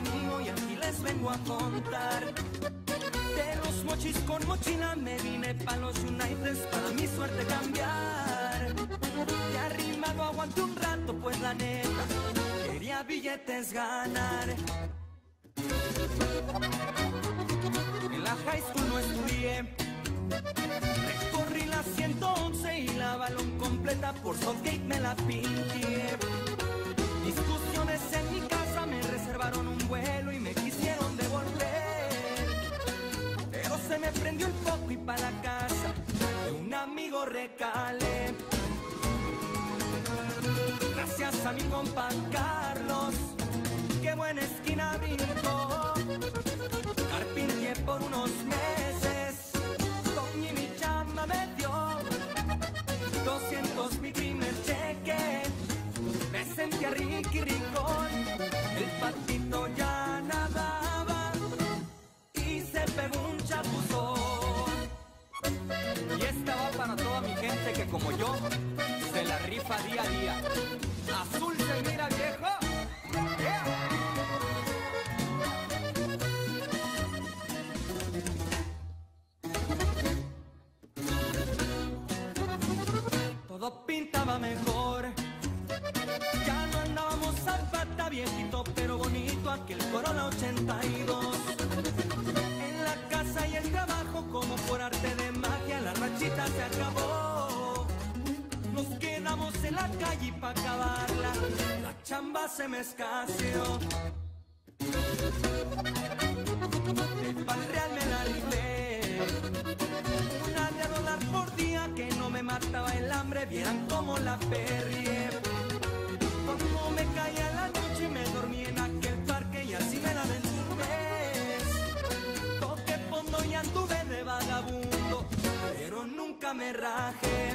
camino y aquí les vengo a contar. De los mochis con mochila me vine pa' los United para mi suerte cambiar. De arriba no aguanto un rato pues la neta quería billetes ganar. En la high school no estudié, recorrí la 111 y la Balón completa por Southgate me la pinté. Discusiones en mi casa, me reservaron un vuelo y me quisieron devolver. Pero se me prendió el foco y pa' la casa de un amigo recalé. Gracias a mi compa Carlos, qué buena esquina brincó. Carpinteé por unos meses, con mi chamba me dio 200 mi primer cheque. Me sentía Ricky Ricón, el patito ya nadaba y se pegó un chapuzón. Y estaba para toda mi gente que como yo se la rifa día a día. Azul se mira viejo. Yeah. Todo pintaba mejor. Ya no andábamos a pata, viejito pero bonito aquel Corolla 82. En la casa y el trabajo como por arte de magia la rachita se acabó. Nos quedamos en la calle y pa' acabarla la chamba se me escaseó. De pa'l real me la rifé, una de $1 por día que no me mataba el hambre, vieran cómo la perrié. Como me caía la noche y me dormí en aquel parque y así me la ven un mes. Toqué fondo y anduve de vagabundo, pero nunca me rajé.